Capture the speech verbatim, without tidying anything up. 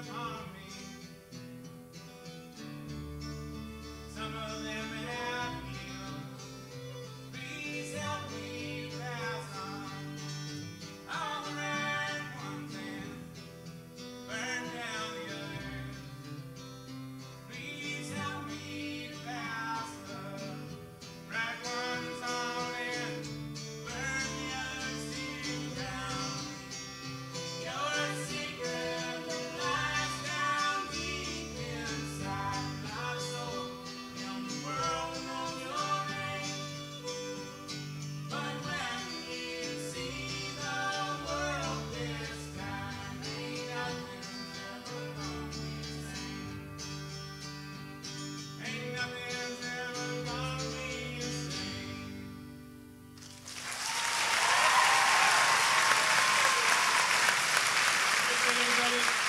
upon me. Some of them have healed. Please help me pass on all the red ones and burn down the others. Please help me to pass the right ones on and burn the others to the ground. Your secret that lies down deep inside my soul, and the world will know your name. But when you see the world this time, ain't nothing's ever gonna be the same. Ain't nothing's ever gonna be the same. Thank you, everybody.